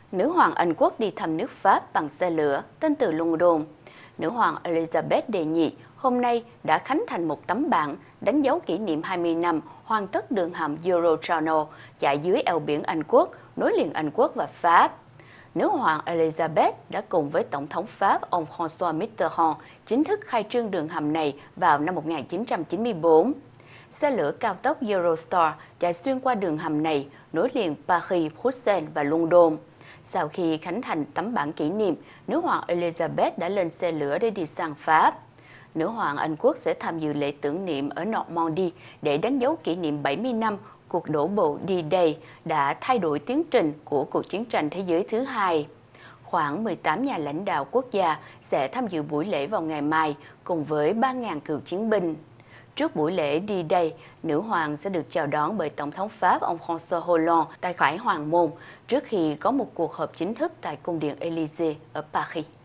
Nữ hoàng Anh quốc đi thăm nước Pháp bằng xe lửa, tên từ London. Nữ hoàng Elizabeth đệ nhị hôm nay đã khánh thành một tấm bảng đánh dấu kỷ niệm 20 năm hoàn tất đường hầm Eurotunnel chạy dưới eo biển Anh quốc, nối liền Anh quốc và Pháp. Nữ hoàng Elizabeth đã cùng với Tổng thống Pháp ông François Mitterrand chính thức khai trương đường hầm này vào năm 1994. Xe lửa cao tốc Eurostar chạy xuyên qua đường hầm này, nối liền Paris, Bruxelles và London. Sau khi khánh thành tấm bảng kỷ niệm, nữ hoàng Elizabeth đã lên xe lửa để đi sang Pháp. Nữ hoàng Anh quốc sẽ tham dự lễ tưởng niệm ở Normandy để đánh dấu kỷ niệm 70 năm cuộc đổ bộ D-Day đã thay đổi tiến trình của cuộc chiến tranh thế giới thứ hai. Khoảng 18 nhà lãnh đạo quốc gia sẽ tham dự buổi lễ vào ngày mai cùng với 3.000 cựu chiến binh. Trước buổi lễ D-Day, nữ hoàng sẽ được chào đón bởi Tổng thống Pháp ông François Hollande tại Khải Hoàng Môn trước khi có một cuộc họp chính thức tại cung điện Élysée ở Paris.